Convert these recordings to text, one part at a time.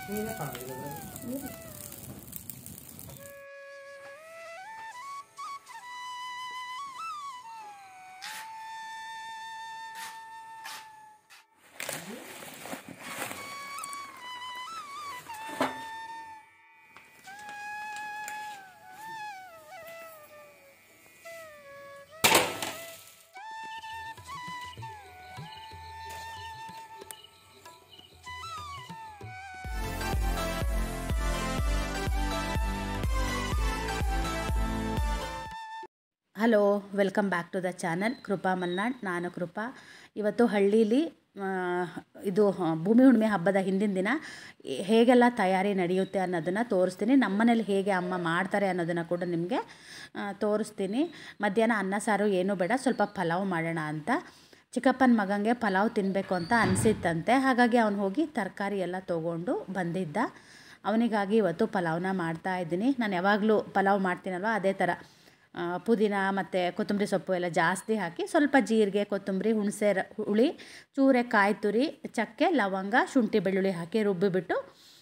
Hello, welcome back to the channel Krupa Malnad. ನಾನು ಕೃಪಾ. ಇವತ್ತು ಹಳ್ಳೀಲಿ ಇದು ಭೂಮಿ ಹುಣ್ಣಿಮೆ ಹಬ್ಬದ ಹಿಂದಿನ ದಿನ ಹೇಗೆಲ್ಲ ತಯಾರಿ ನಡೆಯುತ್ತೆ ಅನ್ನೋದನ್ನು ತೋರಿಸ್ತೀನಿ. ನಮ್ಮನೇಲಿ ಹೇಗೆ ಅಮ್ಮ ಮಾಡ್ತಾರೆ ಅನ್ನೋದನ್ನು ಕೂಡ ನಿಮಗೆ ತೋರಿಸ್ತೀನಿ. ಮಧ್ಯಾಹ್ನ ಅನ್ನ ಸಾರು ಏನೂ ಬೇಡ, ಸ್ವಲ್ಪ ಪಲಾವ್ ಮಾಡೋಣ ಅಂತ. ಚಿಕ್ಕಪ್ಪನ ಮಗನಿಗೆ ಪಲಾವ್ ತಿನ್ನಬೇಕು ಅಂತ ಅನಿಸಿತ್ತಂತೆ. ಹಾಗಾಗಿ ಅವನು ಹೋಗಿ ತರಕಾರಿ ಎಲ್ಲ ತೊಗೊಂಡು ಬಂದಿದ್ದ. ಅವನಿಗಾಗಿ ಇವತ್ತು ಪಲಾವ್ನ ಮಾಡ್ತಾಯಿದ್ದೀನಿ. ನಾನು ಯಾವಾಗಲೂ ಪಲಾವ್ ಮಾಡ್ತೀನಲ್ವ, ಅದೇ ಥರ ಪುದೀನ ಮತ್ತು ಕೊತ್ತಂಬರಿ ಸೊಪ್ಪು ಎಲ್ಲ ಜಾಸ್ತಿ ಹಾಕಿ, ಸ್ವಲ್ಪ ಜೀರಿಗೆ, ಕೊತ್ತಂಬರಿ, ಹುಣಸೆ ಹುಳಿ, ಚೂರೆ ಕಾಯಿ ತುರಿ, ಚಕ್ಕೆ, ಲವಂಗ, ಶುಂಠಿ, ಬೆಳ್ಳುಳ್ಳಿ ಹಾಕಿ ರುಬ್ಬಿಬಿಟ್ಟು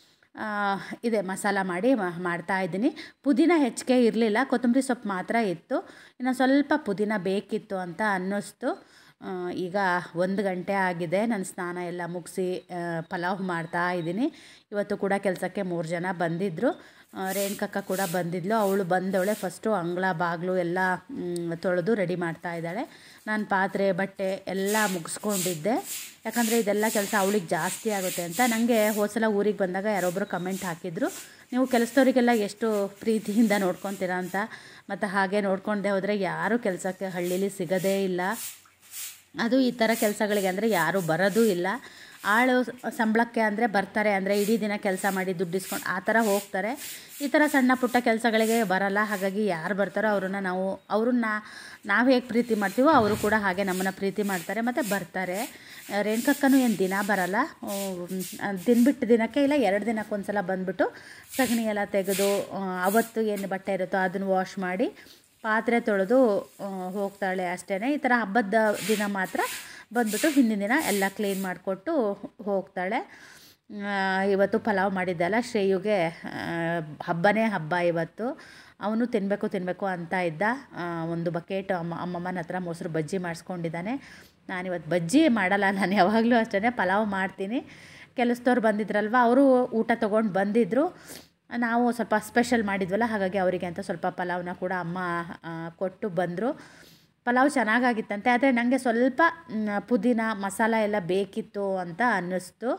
ಇದೆ ಮಸಾಲ ಮಾಡಿ ಮಾಡ್ತಾಯಿದ್ದೀನಿ. ಪುದೀನ ಹೆಚ್ಚಿಗೆ ಇರಲಿಲ್ಲ, ಕೊತ್ತಂಬರಿ ಸೊಪ್ಪು ಮಾತ್ರ ಇತ್ತು. ಇನ್ನು ಸ್ವಲ್ಪ ಪುದೀನ ಬೇಕಿತ್ತು ಅಂತ ಅನ್ನಿಸ್ತು. ಈಗ 1 ಗಂಟೆ ಆಗಿದೆ. ನಾನು ಸ್ನಾನ ಎಲ್ಲ ಮುಗಿಸಿ ಪಲಾವ್ ಮಾಡ್ತಾಯಿದ್ದೀನಿ. ಇವತ್ತು ಕೂಡ ಕೆಲಸಕ್ಕೆ 3 ಜನ ಬಂದಿದ್ದರು. ರೇಣುಕಕ್ಕ ಕೂಡ ಬಂದಿದ್ಲು. ಅವಳು ಬಂದವಳೆ ಫಸ್ಟು ಅಂಗಳ ಬಾಗಿಲು ಎಲ್ಲ ತೊಳೆದು ರೆಡಿ ಮಾಡ್ತಾ ಇದ್ದಾಳೆ. ನಾನು ಪಾತ್ರೆ ಬಟ್ಟೆ ಎಲ್ಲ ಮುಗಿಸ್ಕೊಂಡಿದ್ದೆ. ಯಾಕಂದರೆ ಇದೆಲ್ಲ ಕೆಲಸ ಅವಳಿಗೆ ಜಾಸ್ತಿ ಆಗುತ್ತೆ ಅಂತ. ನನಗೆ ಹೋದ್ಸಲ ಊರಿಗೆ ಬಂದಾಗ ಯಾರೊಬ್ಬರು ಕಮೆಂಟ್ ಹಾಕಿದ್ರು, ನೀವು ಕೆಲಸದವರಿಗೆಲ್ಲ ಎಷ್ಟು ಪ್ರೀತಿಯಿಂದ ನೋಡ್ಕೊತೀರ ಅಂತ. ಮತ್ತು ಹಾಗೆ ನೋಡ್ಕೊಂಡೆ ಹೋದರೆ ಯಾರೂ ಕೆಲಸಕ್ಕೆ ಹಳ್ಳೀಲಿ ಸಿಗೋದೇ ಇಲ್ಲ. ಅದು ಈ ಥರ ಕೆಲಸಗಳಿಗೆ ಅಂದರೆ ಯಾರೂ ಬರೋದೂ ಇಲ್ಲ. ಆಳು ಸಂಬಳಕ್ಕೆ ಅಂದರೆ ಬರ್ತಾರೆ, ಅಂದರೆ ಇಡೀ ದಿನ ಕೆಲಸ ಮಾಡಿ ದುಡ್ಡು ಇಸ್ಕೊಂಡು ಆ ಥರ ಹೋಗ್ತಾರೆ. ಈ ಥರ ಸಣ್ಣ ಪುಟ್ಟ ಕೆಲಸಗಳಿಗೆ ಬರಲ್ಲ. ಹಾಗಾಗಿ ಯಾರು ಬರ್ತಾರೋ ಅವ್ರನ್ನ ನಾವು ಹೇಗೆ ಪ್ರೀತಿ ಮಾಡ್ತೀವೋ ಅವರು ಕೂಡ ಹಾಗೆ ನಮ್ಮನ್ನು ಪ್ರೀತಿ ಮಾಡ್ತಾರೆ ಮತ್ತು ಬರ್ತಾರೆ. ರೇಣುಕಕ್ಕನೂ ಏನು ದಿನ ಬರಲ್ಲ, ದಿನ ಬಿಟ್ಟು ದಿನಕ್ಕೆ ಇಲ್ಲ 2 ದಿನಕ್ಕೆ ಒಂದು ಸಲ ಬಂದುಬಿಟ್ಟು ಸಗಣಿ ಎಲ್ಲ ತೆಗೆದು ಅವತ್ತು ಏನು ಬಟ್ಟೆ ಇರುತ್ತೋ ಅದನ್ನು ವಾಶ್ ಮಾಡಿ ಪಾತ್ರೆ ತೊಳೆದು ಹೋಗ್ತಾಳೆ ಅಷ್ಟೇ. ಈ ಥರ ಹಬ್ಬದ ದಿನ ಮಾತ್ರ ಬಂದುಬಿಟ್ಟು ಹಿಂದಿನ ದಿನ ಎಲ್ಲ ಕ್ಲೀನ್ ಮಾಡಿಕೊಟ್ಟು ಹೋಗ್ತಾಳೆ. ಇವತ್ತು ಪಲಾವ್ ಮಾಡಿದ್ದಲ್ಲ, ಶ್ರೇಯುಗೆ ಹಬ್ಬನೇ ಹಬ್ಬ ಇವತ್ತು. ಅವನು ತಿನ್ನಬೇಕು ಅಂತ ಇದ್ದ. ಒಂದು ಬಕೆಟ್ ಅಮ್ಮಮ್ಮನ ಹತ್ರ ಮೊಸರು ಬಜ್ಜಿ ಮಾಡಿಸ್ಕೊಂಡಿದ್ದಾನೆ. ನಾನಿವತ್ತು ಬಜ್ಜಿ ಮಾಡಲ್ಲ, ನಾನು ಯಾವಾಗಲೂ ಅಷ್ಟೇ ಪಲಾವ್ ಮಾಡ್ತೀನಿ. ಕೆಲಸದವ್ರು ಬಂದಿದ್ರಲ್ವ, ಅವರು ಊಟ ತೊಗೊಂಡು ಬಂದಿದ್ದರು. ನಾವು ಸ್ವಲ್ಪ ಸ್ಪೆಷಲ್ ಮಾಡಿದ್ವಲ್ಲ, ಹಾಗಾಗಿ ಅವರಿಗೆ ಅಂತ ಸ್ವಲ್ಪ ಪಲಾವ್ನ ಕೂಡ ಅಮ್ಮ ಕೊಟ್ಟು ಬಂದರು. ಪಲಾವ್ ಚೆನ್ನಾಗಾಗಿತ್ತಂತೆ, ಆದರೆ ನನಗೆ ಸ್ವಲ್ಪ ಪುದೀನ ಮಸಾಲ ಎಲ್ಲ ಬೇಕಿತ್ತು ಅಂತ ಅನ್ನಿಸ್ತು.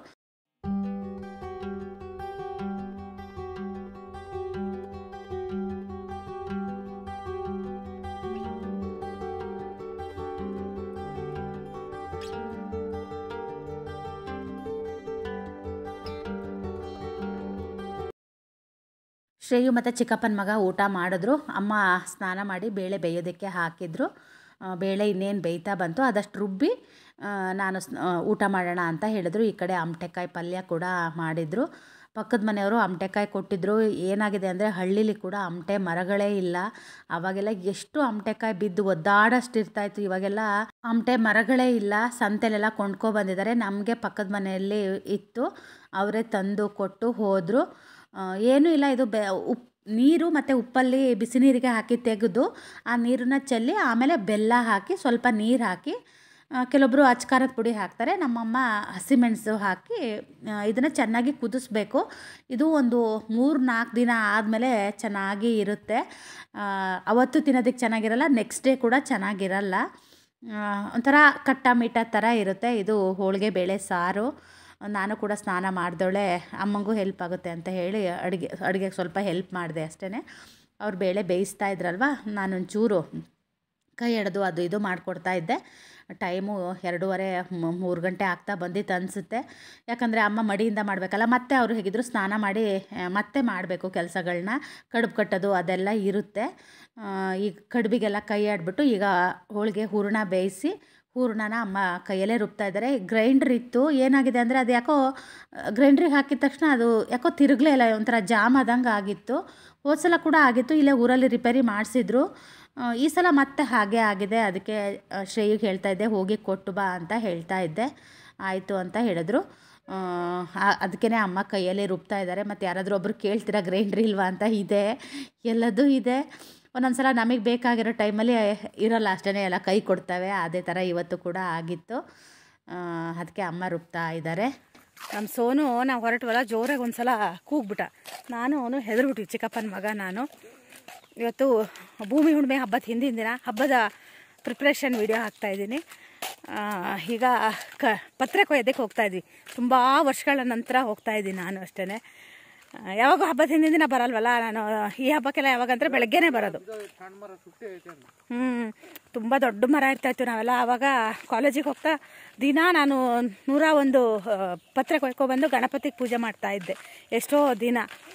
ಶ್ರೇಯು ಮತ್ತು ಚಿಕ್ಕಪ್ಪನ ಮಗ ಊಟ ಮಾಡಿದ್ರು. ಅಮ್ಮ ಸ್ನಾನ ಮಾಡಿ ಬೇಳೆ ಬೇಯೋದಕ್ಕೆ ಹಾಕಿದ್ರು. ಬೇಳೆ ಇನ್ನೇನು ಬೇಯ್ತಾ ಬಂತು, ಅದಷ್ಟು ರುಬ್ಬಿ ನಾನು ಊಟ ಮಾಡೋಣ ಅಂತ ಹೇಳಿದ್ರು. ಈ ಕಡೆ ಆಮಟೆಕಾಯಿ ಪಲ್ಯ ಕೂಡ ಮಾಡಿದರು. ಪಕ್ಕದ ಮನೆಯವರು ಆಮಟೆಕಾಯಿ ಕೊಟ್ಟಿದ್ದರು. ಏನಾಗಿದೆ ಅಂದರೆ ಹಳ್ಳೀಲಿ ಕೂಡ ಆಮಟೆ ಮರಗಳೇ ಇಲ್ಲ. ಆವಾಗೆಲ್ಲ ಎಷ್ಟು ಆಮಟೆಕಾಯಿ ಬಿದ್ದು ಒದ್ದಾಡಷ್ಟು ಇರ್ತಾಯಿತ್ತು. ಇವಾಗೆಲ್ಲ ಆಮಟೆ ಮರಗಳೇ ಇಲ್ಲ. ಸಂತೆಲೆಲ್ಲ ಕೊಂಡ್ಕೊಬಂದಿದ್ದಾರೆ. ನಮಗೆ ಪಕ್ಕದ ಮನೆಯಲ್ಲಿ ಇತ್ತು, ಅವರೇ ತಂದು ಕೊಟ್ಟು ಹೋದರು. ಏನೂ ಇಲ್ಲ, ಇದು ನೀರು ಮತ್ತು ಉಪ್ಪಲ್ಲಿ ಬಿಸಿ ನೀರಿಗೆ ಹಾಕಿ ತೆಗೆದು ಆ ನೀರನ್ನ ಚೆಲ್ಲಿ ಆಮೇಲೆ ಬೆಲ್ಲ ಹಾಕಿ ಸ್ವಲ್ಪ ನೀರು ಹಾಕಿ, ಕೆಲವೊಬ್ಬರು ಅಚ್ಕಾರದ ಪುಡಿ ಹಾಕ್ತಾರೆ, ನಮ್ಮಮ್ಮ ಹಸಿಮೆಣಸು ಹಾಕಿ ಇದನ್ನು ಚೆನ್ನಾಗಿ ಕುದಿಸ್ಬೇಕು. ಇದು ಒಂದು 3-4 ದಿನ ಆದಮೇಲೆ ಚೆನ್ನಾಗಿ ಇರುತ್ತೆ. ಅವತ್ತು ತಿನ್ನೋದಕ್ಕೆ ಚೆನ್ನಾಗಿರಲ್ಲ, ನೆಕ್ಸ್ಟ್ ಡೇ ಕೂಡ ಚೆನ್ನಾಗಿರಲ್ಲ. ಒಂಥರ ಕಟ್ಟ ಮೀಟ ಥರ ಇರುತ್ತೆ. ಇದು ಹೋಳಿಗೆ ಬೇಳೆ ಸಾರು. ನಾನು ಕೂಡ ಸ್ನಾನ ಮಾಡಿದವಳೆ, ಅಮ್ಮಂಗೂ ಹೆಲ್ಪ್ ಆಗುತ್ತೆ ಅಂತ ಹೇಳಿ ಅಡುಗೆಗೆ ಸ್ವಲ್ಪ ಹೆಲ್ಪ್ ಮಾಡಿದೆ ಅಷ್ಟೇ. ಅವ್ರು ಬೇಳೆ ಬೇಯಿಸ್ತಾ ಇದ್ರಲ್ವ, ನಾನೊಂಚೂರು ಕೈ ಎಳೆದು ಅದು ಇದು ಮಾಡಿಕೊಡ್ತಾ ಇದ್ದೆ. ಟೈಮು 2:30-3 ಗಂಟೆ ಆಗ್ತಾ ಬಂದಿತ್ತು ಅನಿಸುತ್ತೆ. ಯಾಕಂದರೆ ಅಮ್ಮ ಮಡಿಯಿಂದ ಮಾಡಬೇಕಲ್ಲ, ಮತ್ತೆ ಅವರು ಹೇಗಿದ್ರು ಸ್ನಾನ ಮಾಡಿ ಮತ್ತೆ ಮಾಡಬೇಕು ಕೆಲಸಗಳನ್ನ. ಕಡುಬು ಕಟ್ಟೋದು ಅದೆಲ್ಲ ಇರುತ್ತೆ. ಈಗ ಕಡುಬಿಗೆಲ್ಲ ಕೈ ಆಡಿಬಿಟ್ಟು ಈಗ ಹೋಳಿಗೆ ಹೂರಣ ಬೇಯಿಸಿ ಹೂರಣನ ಅಮ್ಮ ಕೈಯಲ್ಲೇ ರುಬ್ತಾ ಇದ್ದಾರೆ. ಗ್ರೈಂಡ್ರ್ ಇತ್ತು, ಏನಾಗಿದೆ ಅಂದರೆ ಅದು ಯಾಕೋ ಗ್ರೈಂಡ್ರಿಗೆ ಹಾಕಿದ ತಕ್ಷಣ ಅದು ಯಾಕೋ ತಿರುಗಲೇ ಇಲ್ಲ, ಒಂಥರ ಜಾಮ್ ಆದಂಗೆ ಆಗಿತ್ತು. ಹೋದ ಸಲ ಕೂಡ ಆಗಿತ್ತು, ಇಲ್ಲೇ ಊರಲ್ಲಿ ರಿಪೇರಿ ಮಾಡಿಸಿದ್ರು. ಈ ಸಲ ಮತ್ತೆ ಹಾಗೆ ಆಗಿದೆ. ಅದಕ್ಕೆ ಶ್ರೇಯಿಗೆ ಹೇಳ್ತಾ ಇದ್ದೆ, ಹೋಗಿ ಕೊಟ್ಟು ಬಾ ಅಂತ ಹೇಳ್ತಾ ಇದ್ದೆ. ಆಯಿತು ಅಂತ ಹೇಳಿದ್ರು. ಅದಕ್ಕೇ ಅಮ್ಮ ಕೈಯಲ್ಲೇ ರುಬ್ತಾ ಇದ್ದಾರೆ. ಮತ್ತು ಯಾರಾದರೂ ಒಬ್ಬರು ಕೇಳ್ತೀರಾ ಗ್ರೈಂಡ್ರ್ ಇಲ್ವಾ ಅಂತ, ಇದೆ, ಎಲ್ಲದೂ ಇದೆ. ಒಂದೊಂದು ಸಲ ನಮಗೆ ಬೇಕಾಗಿರೋ ಟೈಮಲ್ಲಿ ಇರೋಲ್ಲ ಅಷ್ಟೇ, ಎಲ್ಲ ಕೈ ಕೊಡ್ತವೆ. ಅದೇ ಥರ ಇವತ್ತು ಕೂಡ ಆಗಿತ್ತು. ಅದಕ್ಕೆ ಅಮ್ಮ ರುಬ್ತಾ ಇದ್ದಾರೆ. ನಮ್ಮ ಸೋನು ನಾವು ಹೊರಟವಲ್ಲ, ಜೋರಾಗಿ ಒಂದು ಸಲ ಕೂಗ್ಬಿಟ್ಟ. ನಾನು ಅವನು ಹೆದರ್ಬಿಟ್ವಿ, ಚಿಕ್ಕಪ್ಪನ ಮಗ ನಾನು. ಇವತ್ತು ಭೂಮಿ ಹುಣ್ಣಿಮೆ ಹಬ್ಬದ ಹಿಂದಿನ ದಿನ ಹಬ್ಬದ ಪ್ರಿಪ್ರೇಷನ್ ವಿಡಿಯೋ ಹಾಕ್ತಾಯಿದ್ದೀನಿ. ಈಗ ಪತ್ರೆ ಕೊಯ್ಯೋದಕ್ಕೆ ಹೋಗ್ತಾಯಿದ್ವಿ. ತುಂಬ ವರ್ಷಗಳ ನಂತರ ಹೋಗ್ತಾಯಿದ್ದೀನಿ ನಾನು ಅಷ್ಟೇ. ಯಾವಾಗ ಹಬ್ಬದ ಹಿಂದಿನ ದಿನ ಬರಲ್ವಲ್ಲ ನಾನು, ಈ ಹಬ್ಬಕ್ಕೆಲ್ಲ ಯಾವಾಗಂದರೆ ಬೆಳಗ್ಗೆನೇ ಬರೋದು. ತುಂಬ ದೊಡ್ಡ ಮರ ಇರ್ತಾಯಿತ್ತು ನಾವೆಲ್ಲ ಆವಾಗ ಕಾಲೇಜಿಗೆ ಹೋಗ್ತಾ. ದಿನ ನಾನು 101 ಪತ್ರೆ ಕೊಯ್ಕೊಬಂದು ಗಣಪತಿಗೆ ಪೂಜೆ ಮಾಡ್ತಾಯಿದ್ದೆ ಎಷ್ಟೋ ದಿನ.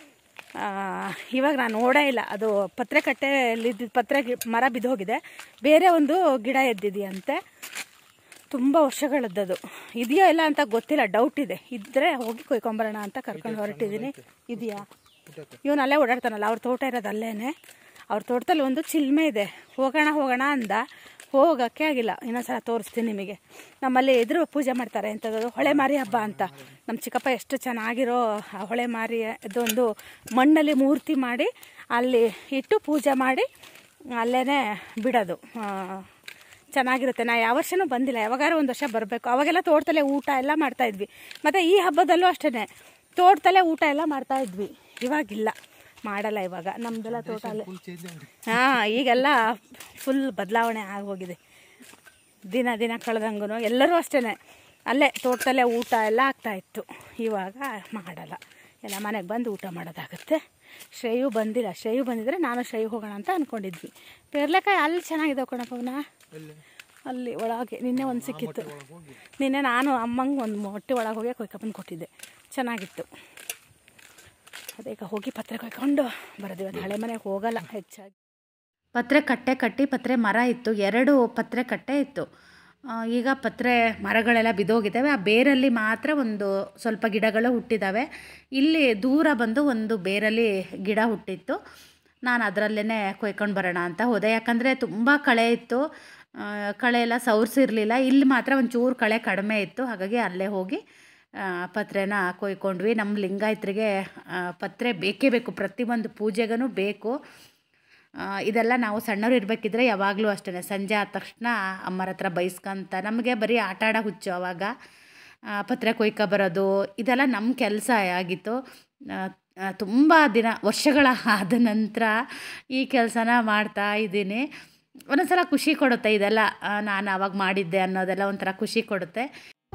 ಇವಾಗ ನಾನು ನೋಡೇ ಇಲ್ಲ. ಅದು ಪತ್ರೆ ಕಟ್ಟೆಯಲ್ಲಿದ್ದ ಪತ್ರೆ ಮರ ಬಿದ್ದೋಗಿದೆ, ಬೇರೆ ಒಂದು ಗಿಡ ಎದ್ದಿದೆಯಂತೆ. ತುಂಬ ವರ್ಷಗಳದ್ದದು. ಇದೆಯೋ ಇಲ್ಲ ಅಂತ ಗೊತ್ತಿಲ್ಲ, ಡೌಟ್ ಇದೆ. ಇದ್ದರೆ ಹೋಗಿ ಕೊಯ್ಕೊಂಬರೋಣ ಅಂತ ಕರ್ಕೊಂಡು ಹೊರಟಿದ್ದೀನಿ. ಇದೆಯಾ? ಇವನು ಅಲ್ಲೇ ಓಡಾಡ್ತಾನಲ್ಲ, ಅವ್ರ ತೋಟ ಇರೋದು ಅಲ್ಲೇನೆ. ಅವ್ರ ತೋಟದಲ್ಲಿ ಒಂದು ಚಿಲ್ಮೆ ಇದೆ. ಹೋಗೋಣ ಅಂದ, ಹೋಗೋಕ್ಕೆ ಆಗಿಲ್ಲ. ಇನ್ನೊಂದ್ಸಲ ತೋರಿಸ್ತೀನಿ ನಿಮಗೆ. ನಮ್ಮಲ್ಲಿ ಎದುರು ಪೂಜೆ ಮಾಡ್ತಾರೆ ಅಂಥದ್ದು ಹೊಳೆ ಮಾರಿ ಹಬ್ಬ ಅಂತ. ನಮ್ಮ ಚಿಕ್ಕಪ್ಪ ಎಷ್ಟು ಚೆನ್ನಾಗಿರೋ ಹೊಳೆ ಮಾರಿ ಇದೊಂದು ಮಣ್ಣಲ್ಲಿ ಮೂರ್ತಿ ಮಾಡಿ ಅಲ್ಲಿ ಇಟ್ಟು ಪೂಜೆ ಮಾಡಿ ಅಲ್ಲೇ ಬಿಡೋದು. ಚೆನ್ನಾಗಿರುತ್ತೆ. ನಾ ಯಾವ ವರ್ಷನೂ ಬಂದಿಲ್ಲ, ಯಾವಾಗಾರು ಒಂದು ವರ್ಷ ಬರಬೇಕು. ಅವಾಗೆಲ್ಲ ತೋಟದಲ್ಲೇ ಊಟ ಎಲ್ಲ ಮಾಡ್ತಾಯಿದ್ವಿ. ಮತ್ತು ಈ ಹಬ್ಬದಲ್ಲೂ ಅಷ್ಟೇ ತೋಟದಲ್ಲೇ ಊಟ ಎಲ್ಲ ಮಾಡ್ತಾಯಿದ್ವಿ. ಇವಾಗಿಲ್ಲ, ಮಾಡಲ್ಲ ಇವಾಗ. ನಮ್ಮದೆಲ್ಲ ತೋಟಲ್ಲೇ. ಈಗೆಲ್ಲ ಫುಲ್ ಬದಲಾವಣೆ ಆಗೋಗಿದೆ. ದಿನ ಕಳೆದಂಗೂ ಎಲ್ಲರೂ ಅಷ್ಟೇ ಅಲ್ಲೇ ತೋಟದಲ್ಲೇ ಊಟ ಎಲ್ಲ ಆಗ್ತಾಯಿತ್ತು. ಇವಾಗ ಮಾಡಲ್ಲ, ಎಲ್ಲ ಮನೆಗೆ ಬಂದು ಊಟ ಮಾಡೋದಾಗುತ್ತೆ. ಶ್ರೇಯು ಬಂದಿಲ್ಲ. ಶ್ರೇಯು ಬಂದಿದ್ರೆ ನಾನು ಶ್ರೇಯು ಹೋಗೋಣ ಅಂತ ಅಂದ್ಕೊಂಡಿದ್ವಿ. ಪೇರ್ಲೆಕಾಯಿ ಅಲ್ಲಿ ಚೆನ್ನಾಗಿದೆ ಕಣಪ್ಪವನ, ಅಲ್ಲಿ ಒಳಗೆ ನಿನ್ನೆ ಒಂದು ಸಿಕ್ಕಿತ್ತು. ನಿನ್ನೆ ನಾನು ಅಮ್ಮಂಗೆ ಒಂದು ಮೊಟ್ಟೆ ಒಳಗೆ ಹೋಗಿ ಕೊಯ್ಕೊಂಬಂದು ಕೊಟ್ಟಿದ್ದೆ, ಚೆನ್ನಾಗಿತ್ತು. ಅದೀಗ ಹೋಗಿ ಪತ್ರೆ ಕೊಯ್ಕೊಂಡು ಬರೋದು. ಇವತ್ತು ಹಳೆ ಮನೆಗೆ ಹೋಗಲ್ಲ ಹೆಚ್ಚಾಗಿ. ಪತ್ರೆ ಕಟ್ಟೆ ಕಟ್ಟಿ ಪತ್ರೆ ಮರ ಇತ್ತು, 2 ಪತ್ರೆ ಕಟ್ಟೆ ಇತ್ತು. ಈಗ ಪತ್ರೆ ಮರಗಳೆಲ್ಲ ಬಿದ್ದೋಗಿದ್ದಾವೆ. ಆ ಬೇರಲ್ಲಿ ಮಾತ್ರ ಒಂದು ಸ್ವಲ್ಪ ಗಿಡಗಳು ಹುಟ್ಟಿದ್ದಾವೆ. ಇಲ್ಲಿ ದೂರ ಬಂದು ಒಂದು ಬೇರಲ್ಲಿ ಗಿಡ ಹುಟ್ಟಿತ್ತು. ನಾನು ಅದರಲ್ಲೇ ಕೊಯ್ಕೊಂಡು ಬರೋಣ ಅಂತ ಹೋದೆ. ಯಾಕಂದರೆ ತುಂಬ ಕಳೆ ಇತ್ತು, ಕಳೆ ಎಲ್ಲ ಸವರ್ಸಿರಲಿಲ್ಲ. ಇಲ್ಲಿ ಮಾತ್ರ ಒಂಚೂರು ಕಳೆ ಕಡಿಮೆ ಇತ್ತು. ಹಾಗಾಗಿ ಅಲ್ಲೇ ಹೋಗಿ ಪತ್ರೆನ ಕೊಯ್ಕೊಂಡ್ವಿ. ನಮ್ಮ ಲಿಂಗಾಯತರಿಗೆ ಪತ್ರೆ ಬೇಕೇ ಬೇಕು, ಪ್ರತಿಯೊಂದು ಪೂಜೆಗೂ ಬೇಕು. ಇದೆಲ್ಲ ನಾವು ಸಣ್ಣವ್ರು ಇರಬೇಕಿದ್ರೆ ಯಾವಾಗಲೂ ಅಷ್ಟೇ ಸಂಜೆ ಆದ ತಕ್ಷಣ ಅಮ್ಮರ ಹತ್ರ ಬೈಸ್ಕೊಂತ, ನಮಗೆ ಬರೀ ಆಟ ಆಡೋ ಹುಚ್ಚು ಅವಾಗ. ಪತ್ರೆ ಕೊಯ್ಕೊ ಬರೋದು ಇದೆಲ್ಲ ನಮ್ಮ ಕೆಲಸ ಆಗಿತ್ತು. ತುಂಬ ವರ್ಷಗಳ ಆದ ನಂತರ ಈ ಕೆಲಸನ ಮಾಡ್ತಾ ಇದ್ದೀನಿ. ಒಂದೊಂದು ಸಲ ಖುಷಿ ಕೊಡುತ್ತೆ ಇದೆಲ್ಲ, ನಾನು ಆವಾಗ ಮಾಡಿದ್ದೆ ಅನ್ನೋದೆಲ್ಲ ಒಂಥರ ಖುಷಿ ಕೊಡುತ್ತೆ.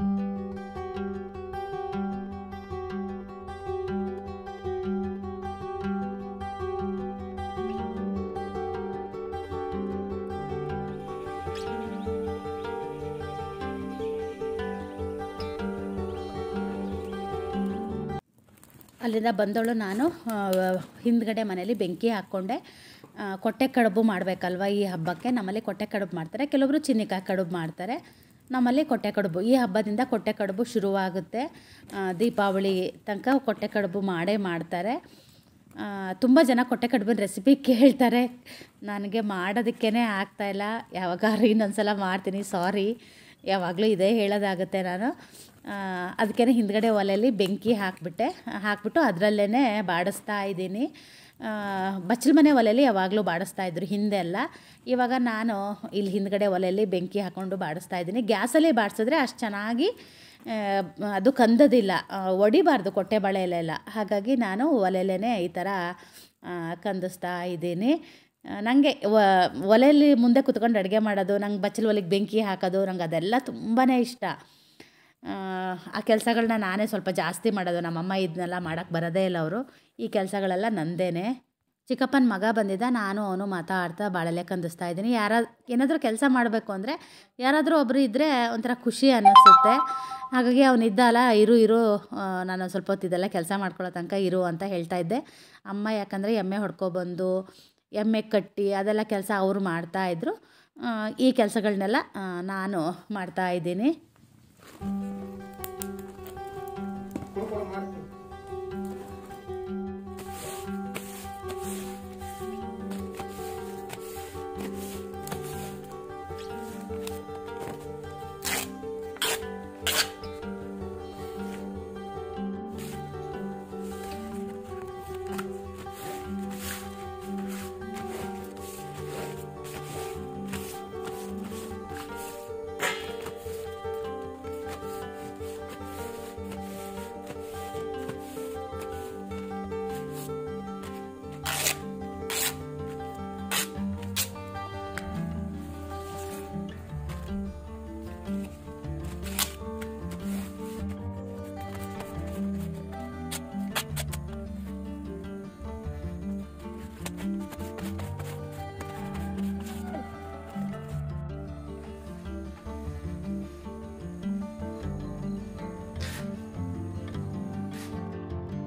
ಅಲ್ಲಿಂದ ಬಂದವಳು ನಾನು ಹಿಂದ್ಗಡೆ ಮನೇಲಿ ಬೆಂಕಿ ಹಾಕ್ಕೊಂಡೆ. ಕೊಟ್ಟೆ ಕಡುಬು ಮಾಡಬೇಕಲ್ವ ಈ ಹಬ್ಬಕ್ಕೆ. ನಮ್ಮಲ್ಲಿ ಕೊಟ್ಟೆ ಕಡುಬು ಮಾಡ್ತಾರೆ, ಕೆಲವೊಬ್ಬರು ಚಿನ್ನಿಕಾಯಿ ಕಡುಬು ಮಾಡ್ತಾರೆ. ನಮ್ಮಲ್ಲಿ ಕೊಟ್ಟೆ ಕಡುಬು, ಈ ಹಬ್ಬದಿಂದ ಕೊಟ್ಟೆ ಕಡುಬು ಶುರುವಾಗುತ್ತೆ. ದೀಪಾವಳಿ ತನಕ ಕೊಟ್ಟೆ ಕಡುಬು ಮಾಡೇ ಮಾಡ್ತಾರೆ. ತುಂಬ ಜನ ಕೊಟ್ಟೆ ಕಡುಬಿನ ರೆಸಿಪಿ ಕೇಳ್ತಾರೆ, ನನಗೆ ಮಾಡೋದಕ್ಕೇ ಆಗ್ತಾಯಿಲ್ಲ. ಯಾವಾಗಾದ್ರೂ ಇನ್ನೊಂದ್ಸಲ ಮಾಡ್ತೀನಿ, ಸಾರಿ. ಯಾವಾಗಲೂ ಇದೇ ಹೇಳೋದಾಗುತ್ತೆ ನಾನು. ಅದಕ್ಕೇ ಹಿಂದ್ಗಡೆ ಒಲೆಯಲ್ಲಿ ಬೆಂಕಿ ಹಾಕ್ಬಿಟ್ಟು ಅದರಲ್ಲೇ ಬಾಡಿಸ್ತಾ ಇದ್ದೀನಿ. ಬಚ್ಚಲ ಮನೆ ಒಲೆಯಲ್ಲಿ ಯಾವಾಗಲೂ ಬಾಡಿಸ್ತಾಯಿದ್ರು ಹಿಂದೆಲ್ಲ. ಇವಾಗ ನಾನು ಇಲ್ಲಿ ಹಿಂದ್ಗಡೆ ಒಲೆಯಲ್ಲಿ ಬೆಂಕಿ ಹಾಕ್ಕೊಂಡು ಬಾಡಿಸ್ತಾ ಇದ್ದೀನಿ. ಗ್ಯಾಸಲ್ಲಿ ಬಾಡಿಸಿದ್ರೆ ಅಷ್ಟು ಚೆನ್ನಾಗಿ ಅದು ಕಂದೋದಿಲ್ಲ, ಒಡಿಬಾರ್ದು ಕೊಟ್ಟೆ ಬಳೆಯಲ್ಲೆಲ್ಲ. ಹಾಗಾಗಿ ನಾನು ಒಲೆಯಲ್ಲೇ ಈ ಥರ ಕಂದಿಸ್ತಾ ಇದ್ದೀನಿ. ನನಗೆ ಒಲೆಯಲ್ಲಿ ಮುಂದೆ ಕೂತ್ಕೊಂಡು ಅಡುಗೆ ಮಾಡೋದು, ನಂಗೆ ಬಚ್ಚಲ ಒಲೆಗೆ ಬೆಂಕಿ ಹಾಕೋದು, ನಂಗೆ ಅದೆಲ್ಲ ತುಂಬಾ ಇಷ್ಟ. ಆ ಕೆಲಸಗಳನ್ನ ನಾನೇ ಸ್ವಲ್ಪ ಜಾಸ್ತಿ ಮಾಡೋದು. ನಮ್ಮಮ್ಮ ಇದನ್ನೆಲ್ಲ ಮಾಡೋಕ್ಕೆ ಬರೋದೇ ಇಲ್ಲ ಅವರು. ಈ ಕೆಲಸಗಳೆಲ್ಲ ನಂದೇನೆ. ಚಿಕ್ಕಪ್ಪನ ಮಗ ಬಂದಿದ್ದ, ನಾನು ಅವನು ಮಾತಾಡ್ತಾ ಬಾಳೆಲೆ ಕಂದಿಸ್ತಾ ಇದ್ದೀನಿ. ಏನಾದರೂ ಕೆಲಸ ಮಾಡಬೇಕು ಅಂದರೆ ಯಾರಾದರೂ ಒಬ್ಬರು ಇದ್ದರೆ ಒಂಥರ ಖುಷಿ ಅನ್ನಿಸುತ್ತೆ. ಹಾಗಾಗಿ ಅವನಿದ್ದಲ್ಲ, ಇರು ನಾನು ಸ್ವಲ್ಪ ಹೊತ್ತು ಇದೆಲ್ಲ ಕೆಲಸ ಮಾಡ್ಕೊಳ್ಳೋ ತನಕ ಇರು ಅಂತ ಹೇಳ್ತಾ ಇದ್ದೆ. ಅಮ್ಮ ಯಾಕಂದರೆ ಎಮ್ಮೆ ಹೊಡ್ಕೊಬಂದು ಎಮ್ಮೆ ಕಟ್ಟಿ ಅದೆಲ್ಲ ಕೆಲಸ ಅವರು ಮಾಡ್ತಾಯಿದ್ರು. ಈ ಕೆಲಸಗಳನ್ನೆಲ್ಲ ನಾನು ಮಾಡ್ತಾಯಿದ್ದೀನಿ.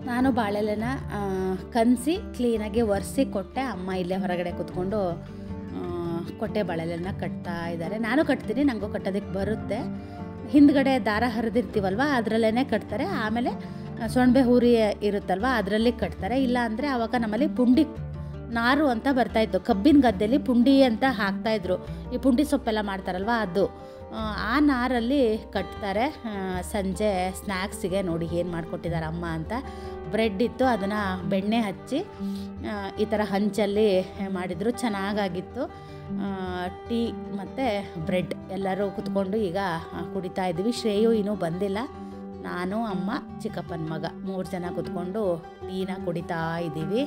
ನಾನು ಬಾಳೆಲೆನ ಕನಸಿ ಕ್ಲೀನಾಗಿ ಒರೆಸಿ ಕೊಟ್ಟೆ. ಅಮ್ಮ ಇಲ್ಲೇ ಹೊರಗಡೆ ಕೂತ್ಕೊಂಡು ಕೊಟ್ಟೆ ಬಾಳೆಲೆನ ಕಟ್ತಾ ಇದ್ದಾರೆ. ನಾನು ಕಟ್ತೀನಿ, ನನಗೂ ಕಟ್ಟೋದಕ್ಕೆ ಬರುತ್ತೆ. ಹಿಂದ್ಗಡೆ ದಾರ ಹರಿದಿರ್ತೀವಲ್ವ ಅದರಲ್ಲೇ ಕಟ್ತಾರೆ. ಆಮೇಲೆ ಸೊಣಬೆ ಹುರಿ ಇರುತ್ತಲ್ವ ಅದರಲ್ಲಿ ಕಟ್ತಾರೆ. ಇಲ್ಲ ಅಂದರೆ ಆವಾಗ ನಮ್ಮಲ್ಲಿ ಪುಂಡಿ ನಾರು ಅಂತ ಬರ್ತಾಯಿತ್ತು. ಕಬ್ಬಿನ ಗದ್ದೆಯಲ್ಲಿ ಪುಂಡಿ ಅಂತ ಹಾಕ್ತಾಯಿದ್ರು. ಈ ಪುಂಡಿ ಸೊಪ್ಪೆಲ್ಲ ಮಾಡ್ತಾರಲ್ವ ಅದು, ಆ ನಾರಲ್ಲಿ ಕಟ್ತಾರೆ. ಸಂಜೆ ಸ್ನ್ಯಾಕ್ಸಿಗೆ ನೋಡಿ ಏನು ಮಾಡಿಕೊಟ್ಟಿದ್ದಾರೆ ಅಮ್ಮ ಅಂತ. ಬ್ರೆಡ್ ಇತ್ತು, ಅದನ್ನು ಬೆಣ್ಣೆ ಹಚ್ಚಿ ಈ ಥರ ಹಂಚಲ್ಲಿ ಮಾಡಿದರು, ಚೆನ್ನಾಗಾಗಿತ್ತು. ಟೀ ಮತ್ತು ಬ್ರೆಡ್ ಎಲ್ಲರೂ ಕುತ್ಕೊಂಡು ಈಗ ಕುಡಿತಾ ಇದ್ದೀವಿ. ಶ್ರೇಯು ಇನ್ನೂ ಬಂದಿಲ್ಲ. ನಾನು, ಅಮ್ಮ, ಚಿಕ್ಕಪ್ಪನ ಮಗ 3 ಜನ ಕುತ್ಕೊಂಡು ಟೀನ ಕುಡಿತಾ ಇದ್ದೀವಿ.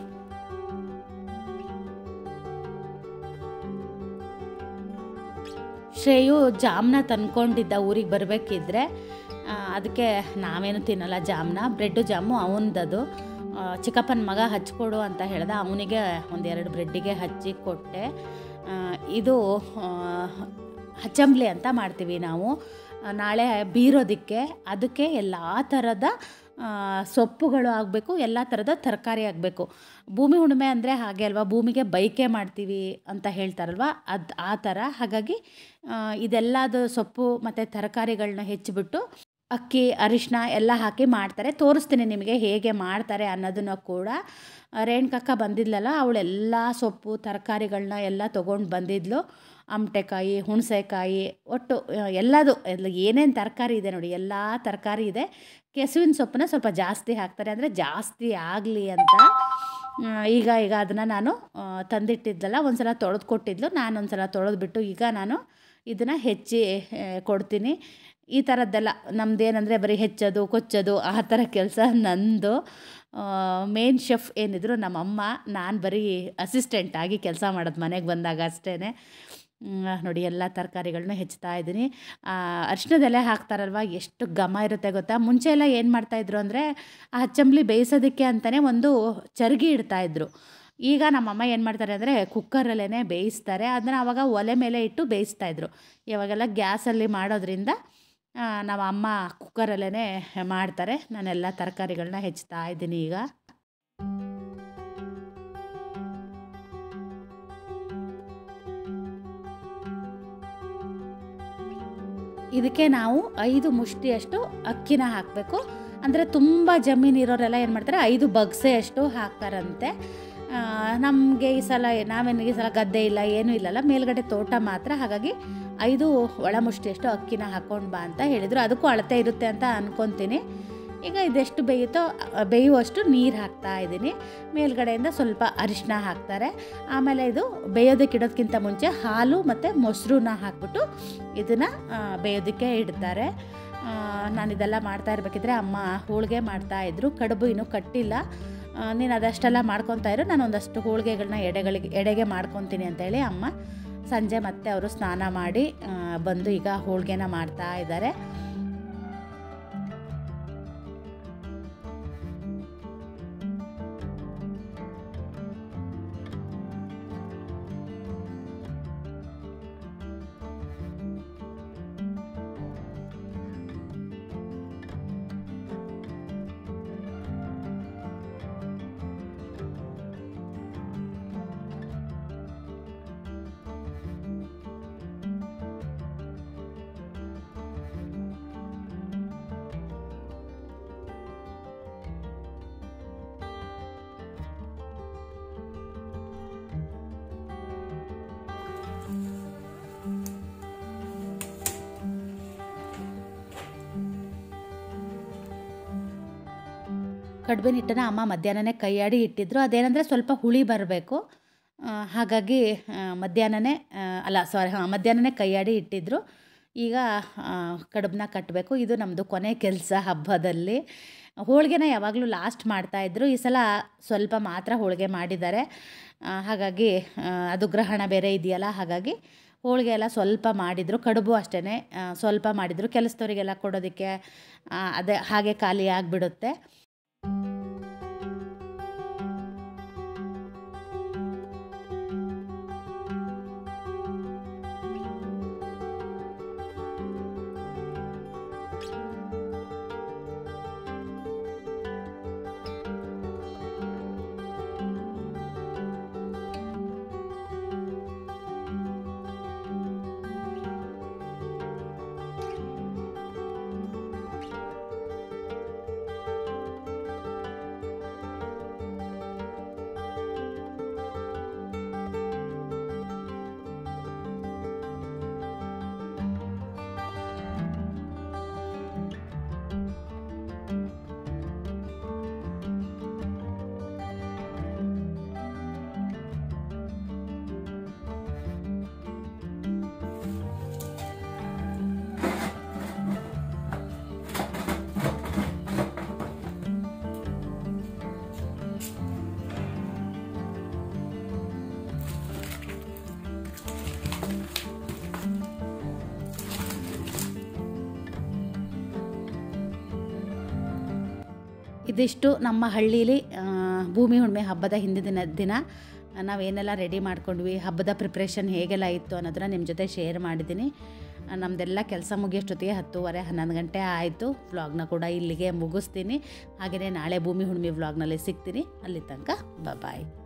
ಶ್ರೇಯು ಜಾಮ್ನ ತಂದ್ಕೊಂಡಿದ್ದ ಊರಿಗೆ ಬರಬೇಕಿದ್ರೆ, ಅದಕ್ಕೆ ನಾವೇನು ತಿನ್ನಲ್ಲ ಜಾಮ್ನ. Bread jam ಅವನದದು. ಚಿಕ್ಕಪ್ಪನ ಮಗ ಹಚ್ಕೊಡು ಅಂತ ಹೇಳ್ದೆ. ಅವನಿಗೆ 1-2 ಬ್ರೆಡ್ಡಿಗೆ ಹಚ್ಚಿ ಕೊಟ್ಟೆ. ಇದು ಹಚ್ಚಂಬ್ಲಿ ಅಂತ ಮಾಡ್ತೀವಿ ನಾವು. ನಾಳೆ ಬೀರೋದಕ್ಕೆ ಅದಕ್ಕೆ ಎಲ್ಲ ಥರದ ಸೊಪ್ಪುಗಳು ಆಗಬೇಕು, ಎಲ್ಲ ಥರದ ತರಕಾರಿ ಆಗಬೇಕು. ಭೂಮಿ ಹುಣ್ಣಿಮೆ ಅಂದರೆ ಹಾಗೆ ಅಲ್ವಾ, ಭೂಮಿಗೆ ಬೈಕೆ ಮಾಡ್ತೀವಿ ಅಂತ ಹೇಳ್ತಾರಲ್ವ, ಅದು ಆ ಥರ. ಹಾಗಾಗಿ ಇದೆಲ್ಲದು ಸೊಪ್ಪು ಮತ್ತು ತರಕಾರಿಗಳನ್ನ ಹೆಚ್ಚಿಬಿಟ್ಟು ಅಕ್ಕಿ, ಅರಿಶಿನ ಎಲ್ಲ ಹಾಕಿ ಮಾಡ್ತಾರೆ. ತೋರಿಸ್ತೀನಿ ನಿಮಗೆ ಹೇಗೆ ಮಾಡ್ತಾರೆ ಅನ್ನೋದನ್ನು ಕೂಡ. ರೇಣುಕಕ್ಕ ಬಂದಿದ್ಲಲ್ಲ, ಅವಳೆಲ್ಲ ಸೊಪ್ಪು ತರಕಾರಿಗಳನ್ನ ಎಲ್ಲ ತೊಗೊಂಡು ಬಂದಿದ್ಲು. ಅಮಟೆಕಾಯಿ, ಹುಣಸೆಕಾಯಿ, ಒಟ್ಟು ಎಲ್ಲದು ಏನೇನು ತರಕಾರಿ ಇದೆ ನೋಡಿ, ಎಲ್ಲ ತರಕಾರಿ ಇದೆ. ಕೆಸುವಿನ ಸೊಪ್ಪನ್ನ ಸ್ವಲ್ಪ ಜಾಸ್ತಿ ಹಾಕ್ತಾರೆ, ಅಂದರೆ ಜಾಸ್ತಿ ಆಗಲಿ ಅಂತ. ಈಗ ಅದನ್ನು ನಾನು ತಂದಿಟ್ಟಿದ್ದಲ್ಲ, ಒಂದು ಸಲ ತೊಳೆದು ಕೊಟ್ಟಿದ್ಲು. ನಾನು ಒಂದು ಸಲ ತೊಳೆದ್ಬಿಟ್ಟು ಈಗ ನಾನು ಇದನ್ನು ಹೆಚ್ಚಿ ಕೊಡ್ತೀನಿ. ಈ ಥರದ್ದೆಲ್ಲ ನಮ್ಮದೇನಂದರೆ ಬರೀ ಹೆಚ್ಚೋದು ಕೊಚ್ಚೋದು ಆ ಥರ ಕೆಲಸ ನಂದು. ಮೇನ್ ಶೆಫ್ ಏನಿದ್ರು ನಮ್ಮಮ್ಮ, ನಾನು ಬರೀ ಅಸಿಸ್ಟೆಂಟಾಗಿ ಕೆಲಸ ಮಾಡೋದು ಮನೆಗೆ ಬಂದಾಗ ಅಷ್ಟೇ. ನೋಡಿ ಎಲ್ಲ ತರಕಾರಿಗಳನ್ನ ಹೆಚ್ಚುತ್ತಾ ಇದ್ದೀನಿ. ಅರಿಶಿಣದೆಲೆ ಹಾಕ್ತಾರಲ್ವ, ಎಷ್ಟು ಘಮ ಇರುತ್ತೆ ಗೊತ್ತಾ. ಮುಂಚೆ ಎಲ್ಲ ಏನು ಮಾಡ್ತಾಯಿದ್ರು ಅಂದರೆ, ಆ ಹಚ್ಚಂಬ್ಲಿ ಬೇಯಿಸೋದಕ್ಕೆ ಅಂತಲೇ ಒಂದು ಚರ್ಗಿ ಇಡ್ತಾಯಿದ್ರು. ಈಗ ನಮ್ಮಮ್ಮ ಏನು ಮಾಡ್ತಾರೆ ಅಂದರೆ ಕುಕ್ಕರಲ್ಲೇ ಬೇಯಿಸ್ತಾರೆ. ಅದನ್ನು ಆವಾಗ ಒಲೆ ಮೇಲೆ ಇಟ್ಟು ಬೇಯಿಸ್ತಾಯಿದ್ರು. ಇವಾಗೆಲ್ಲ ಗ್ಯಾಸಲ್ಲಿ ಮಾಡೋದ್ರಿಂದ ನಮ್ಮ ಅಮ್ಮ ಕುಕ್ಕರಲ್ಲೇ ಮಾಡ್ತಾರೆ. ನಾನೆಲ್ಲ ತರಕಾರಿಗಳನ್ನ ಹೆಚ್ಚುತ್ತಾ ಇದ್ದೀನಿ ಈಗ. ಇದಕ್ಕೆ ನಾವು 5 ಮುಷ್ಟಿಯಷ್ಟು ಅಕ್ಕಿನ ಹಾಕಬೇಕು. ಅಂದರೆ ತುಂಬ ಜಮೀನಿರೋರೆಲ್ಲ ಏನು ಮಾಡ್ತಾರೆ, 5 ಬಗ್ಸೆ ಅಷ್ಟು ಹಾಕ್ತಾರಂತೆ. ನಮಗೆ ಈ ಸಲ ಗದ್ದೆ ಇಲ್ಲ, ಏನೂ ಇಲ್ಲಲ್ಲ, ಮೇಲ್ಗಡೆ ತೋಟ ಮಾತ್ರ. ಹಾಗಾಗಿ 5 ಒಳಮುಷ್ಟಿಯಷ್ಟು ಅಕ್ಕಿನ ಹಾಕ್ಕೊಂಡು ಬಾ ಅಂತ ಹೇಳಿದರು. ಅದಕ್ಕೂ ಅಳತೆ ಇರುತ್ತೆ ಅಂತ ಅಂದ್ಕೊತೀನಿ. ಈಗ ಇದೆಷ್ಟು ಬೇಯುವಷ್ಟು ನೀರು ಹಾಕ್ತಾ ಇದ್ದೀನಿ. ಮೇಲ್ಗಡೆಯಿಂದ ಸ್ವಲ್ಪ ಅರಿಶಿನ ಹಾಕ್ತಾರೆ. ಆಮೇಲೆ ಇದು ಬೇಯೋದಕ್ಕೆ ಇಡೋದಕ್ಕಿಂತ ಮುಂಚೆ ಹಾಲು ಮತ್ತು ಮೊಸರನ್ನ ಹಾಕ್ಬಿಟ್ಟು ಇದನ್ನು ಬೇಯೋದಕ್ಕೆ ಇಡ್ತಾರೆ. ನಾನು ಇದೆಲ್ಲ ಮಾಡ್ತಾ ಇರಬೇಕಿದ್ರೆ ಅಮ್ಮ ಹೋಳಿಗೆ ಮಾಡ್ತಾಯಿದ್ರು. ಕಡುಬು ಇನ್ನೂ ಕಟ್ಟಿಲ್ಲ. ನೀನು ಅದಷ್ಟೆಲ್ಲ ಮಾಡ್ಕೊತಾ ಇರು, ನಾನು ಒಂದಷ್ಟು ಹೋಳಿಗೆಗಳನ್ನ ಎಡೆಗೆ ಮಾಡ್ಕೊತೀನಿ ಅಂತೇಳಿ ಅಮ್ಮ ಸಂಜೆ ಮತ್ತೆ ಅವರು ಸ್ನಾನ ಮಾಡಿ ಬಂದು ಈಗ ಹೋಳಿಗೆನ ಮಾಡ್ತಾ ಇದ್ದಾರೆ. ಕಡುಬಿನ ಹಿಟ್ಟನ್ನು ಅಮ್ಮ ಮಧ್ಯಾಹ್ನನೇ ಕೈಯಾಡಿ ಇಟ್ಟಿದ್ರು. ಅದೇನೆಂದರೆ ಸ್ವಲ್ಪ ಹುಳಿ ಬರಬೇಕು, ಹಾಗಾಗಿ ಮಧ್ಯಾಹ್ನನೇ ಕೈಯಾಡಿ ಇಟ್ಟಿದ್ರು. ಈಗ ಕಡುಬನ್ನ ಕಟ್ಟಬೇಕು. ಇದು ನಮ್ಮದು ಕೊನೆ ಕೆಲಸ ಹಬ್ಬದಲ್ಲಿ. ಹೋಳಿಗೆನ ಯಾವಾಗಲೂ ಲಾಸ್ಟ್ ಮಾಡ್ತಾಯಿದ್ರು. ಈ ಸಲ ಸ್ವಲ್ಪ ಮಾತ್ರ ಹೋಳಿಗೆ ಮಾಡಿದ್ದಾರೆ. ಹಾಗಾಗಿ ಅದು ಗ್ರಹಣ ಬೇರೆ ಇದೆಯಲ್ಲ, ಹಾಗಾಗಿ ಹೋಳಿಗೆ ಎಲ್ಲ ಸ್ವಲ್ಪ ಮಾಡಿದರು. ಕಡುಬು ಅಷ್ಟೇ ಸ್ವಲ್ಪ ಮಾಡಿದರು. ಕೆಲಸದವರಿಗೆಲ್ಲ ಕೊಡೋದಕ್ಕೆ ಅದೇ ಹಾಗೆ ಖಾಲಿ ಆಗಿಬಿಡುತ್ತೆ. ಇದಿಷ್ಟು ನಮ್ಮ ಹಳ್ಳೀಲಿ ಭೂಮಿ ಹುಣ್ಣಿಮೆ ಹಬ್ಬದ ಹಿಂದಿನ ದಿನ ನಾವೇನೆಲ್ಲ ರೆಡಿ ಮಾಡ್ಕೊಂಡ್ವಿ, ಹಬ್ಬದ ಪ್ರಿಪ್ರೇಷನ್ ಹೇಗೆಲ್ಲ ಇತ್ತು ಅನ್ನೋದನ್ನ ನಿಮ್ಮ ಜೊತೆ ಶೇರ್ ಮಾಡಿದ್ದೀನಿ. ನಮ್ಮದೆಲ್ಲ ಕೆಲಸ ಮುಗಿಯೋಷ್ಟೊತ್ತಿಗೆ 10:30 11 ಗಂಟೆ ಆಯಿತು. ವ್ಲಾಗ್ನ ಕೂಡ ಇಲ್ಲಿಗೆ ಮುಗಿಸ್ತೀನಿ. ಹಾಗೆಯೇ ನಾಳೆ ಭೂಮಿ ಹುಣ್ಣಿಮೆ ವ್ಲಾಗ್ನಲ್ಲಿ ಸಿಗ್ತೀನಿ. ಅಲ್ಲಿ ತನಕ ಬಾಯ್.